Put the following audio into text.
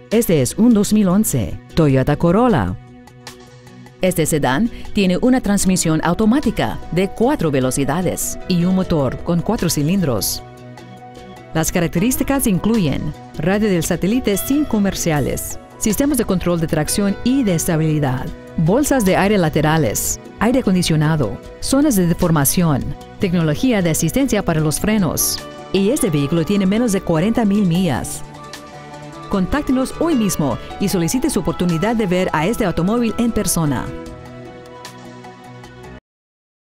Este es un 2011 Toyota Corolla. Este sedán tiene una transmisión automática de 4 velocidades y un motor con 4 cilindros. Las características incluyen radio del satélite sin comerciales, sistemas de control de tracción y de estabilidad, bolsas de aire laterales, aire acondicionado, zonas de deformación, tecnología de asistencia para los frenos. Y este vehículo tiene menos de 40,000 millas. Contáctenos hoy mismo y solicite su oportunidad de ver a este automóvil en persona.